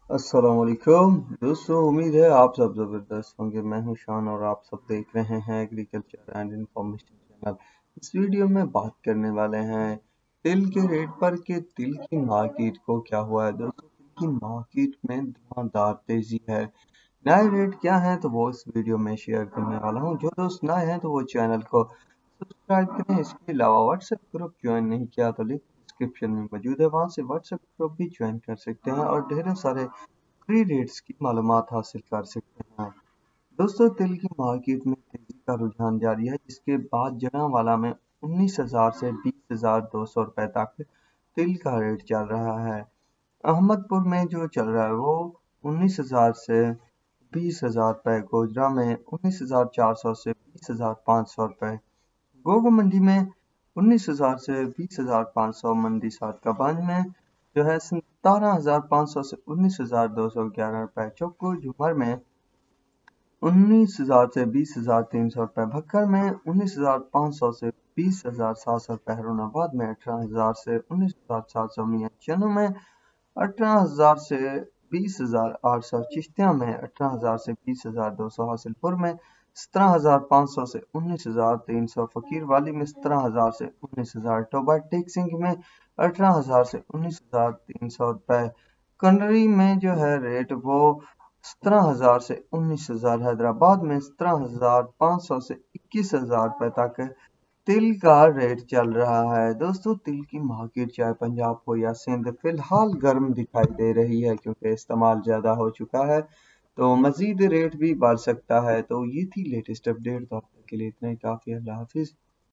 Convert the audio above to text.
अस्सलाम वालेकुम दोस्तों, उम्मीद है आप सब ज़बरदस्त होंगे। मैं हूं शान और आप सब देख रहे हैं एग्रीकल्चर एंड इंफॉर्मेशन चैनल। इस वीडियो में बात करने वाले हैं तिल के रेट पर कि तिल की मार्केट को क्या हुआ है। दोस्तों, तिल की मार्केट में धुआंधार तेजी है। नए रेट क्या हैं तो वो इस वीडियो में शेयर करने वाला हूं। जो दोस्त नए हैं तो वो चैनल को सब्सक्राइब करें। इसके अलावा व्हाट्सएप ग्रुप ज्वाइन नहीं किया तो लिंक डिस्क्रिप्शन में मौजूद है, वहां से व्हाट्सएप ग्रुप भी ज्वाइन कर सकते हैं और ढेरों सारे फ्री रेट्स की मालूमात हासिल कर सकते हैं। दोस्तों, तिल की मार्केट में तेजी का रुझान जारी है, जिसके बाद जनावाला में 19,000 से 20,200 रुपए तक तिल का रेट चल रहा है। अहमदपुर में जो चल रहा है वो 19,000 से 20,000 रुपए, गोजरा में 19,400 से 20,500 रुपए, गोगो मंडी में 19,000 से 20,500, मंडी सादकाबाज में जो है 17,500 से 19,211 रुपए, चौको झूमर में 19,000 से 20,300 रुपए, भक्कर में 19,500 से 20,700 रुपए, हरुणाबाद में 18,000 से 19,700, मियां चनू में 18,000 से 20,800, चिश्तिया में 18,000 से 20,200, हासिलपुर में 17,500 से 19,300, फकीर वाली में 17,000 से 19,000, टोबा टेक सिंह में 18,000 से 19,300 रुपए, कंडरी में जो है रेट वो 17,000 से 19,000, हैदराबाद में 17,500 से 21,000 रुपए तक तिल का रेट चल रहा है। दोस्तों, तिल की मार्केट चाहे पंजाब हो या सिंध फिलहाल गर्म दिखाई दे रही है, क्योंकि इस्तेमाल ज़्यादा हो चुका है तो मज़ीद रेट भी बढ़ सकता है। तो ये थी लेटेस्ट अपडेट, तो अब तक के लिए इतना ही काफ़ी। अल्लाह हाफिज़।